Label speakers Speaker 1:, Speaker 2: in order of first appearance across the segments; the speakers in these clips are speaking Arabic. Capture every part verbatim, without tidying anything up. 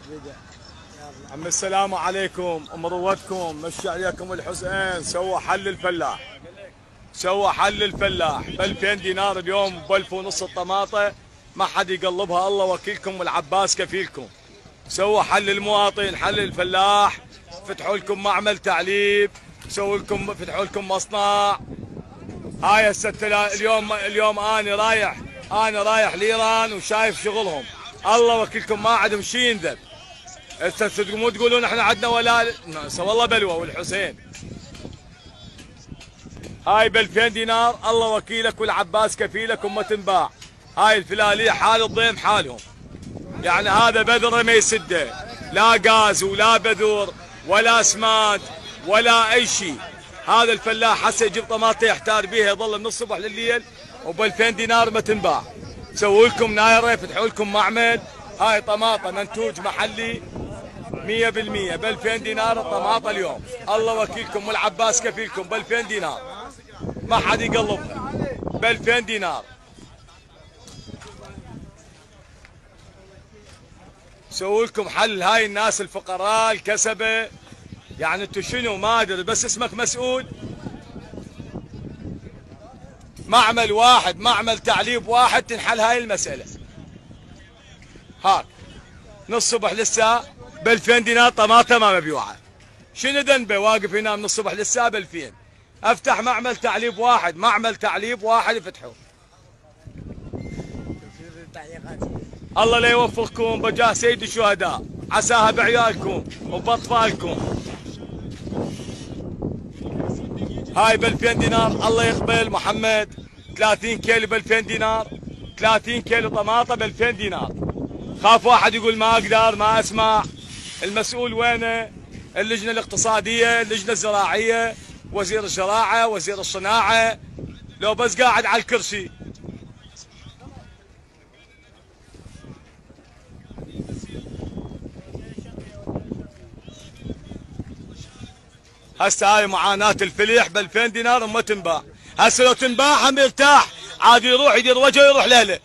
Speaker 1: عم السلام عليكم، مروتكم مشي عليكم الحسين. سوى حل الفلاح، سوى حل الفلاح ب ألفين دينار اليوم، ب ألف ونص الطماطة، ما حد يقلبها، الله وكيلكم والعباس كفيلكم. سوى حل المواطن، حل الفلاح، فتحوا لكم معمل تعليب، سووا لكم، فتحوا لكم مصنع. هاي هسه اليوم اليوم انا رايح انا رايح لايران وشايف شغلهم، الله وكيلكم ما عندهم شيء ينذب. هسه مو تقولون احنا عندنا ولا والله بلوى والحسين. هاي ب ألفين دينار، الله وكيلك والعباس كفيلك وما تنباع. هاي الفلاليه حال الضيم حالهم، يعني هذا بذره ما يسده، لا غاز ولا بذور ولا اسمنت ولا اي شيء. هذا الفلاح هسه يجيب طماطه يحتار بيها يظل من الصبح لليل، وب ألفين دينار ما تنباع. سووا لكم نايره، فتحوا لكم معمل. هاي طماطه منتوج محلي مية بالمية ب ألفين دينار الطماطه اليوم، الله وكيلكم والعباس كفيلكم. ب ألفين دينار ما حد يقلبها، ب ألفين دينار. سووا لكم حل. هاي الناس الفقراء الكسبه، يعني انتم شنو ما ادري، بس اسمك مسؤول. معمل واحد، معمل تعليب واحد تنحل هاي المساله. هاك من الصبح للساعه ب ألفين دينار طماطه ما مبيوعه، شنو ذنبه واقف هنا من الصبح للساعه ب ألفين؟ افتح معمل تعليب واحد، معمل تعليب واحد افتحوا. الله لا يوفقكم بجاه سيد الشهداء، عساها بعيالكم وباطفالكم. هاي ب ألفين دينار، الله يقبل محمد. ثلاثين كيلو ب ألفين دينار، ثلاثين كيلو طماطه ب ألفين دينار. خاف واحد يقول ما اقدر ما اسمع. المسؤول وينه؟ اللجنه الاقتصاديه، اللجنه الزراعيه، وزير الزراعه، وزير الصناعه، لو بس قاعد على الكرسي. هسه هاي معاناه الفليح ب ألفين دينار وما تنباع. هسه لو تنباع هم يرتاح، عاد يروح يدير وجهه ويروح لهله.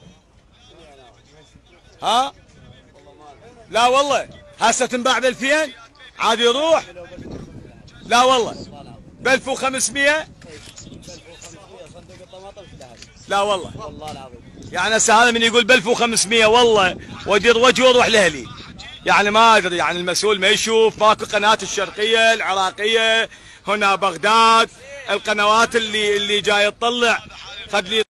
Speaker 1: ها؟ لا والله هسه تنباع ب ألفين عاد يروح. لا والله ب ألف وخمسمية. لا والله والله العظيم، يعني هسه هذا من يقول ب ألف وخمسمية والله ويدير وجهه ويروح لاهلي، يعني ما ادري، يعني المسؤول ما يشوف؟ ماكو قناه الشرقيه، العراقيه، هنا بغداد، القنوات اللي اللي جايه تطلع. خذ لي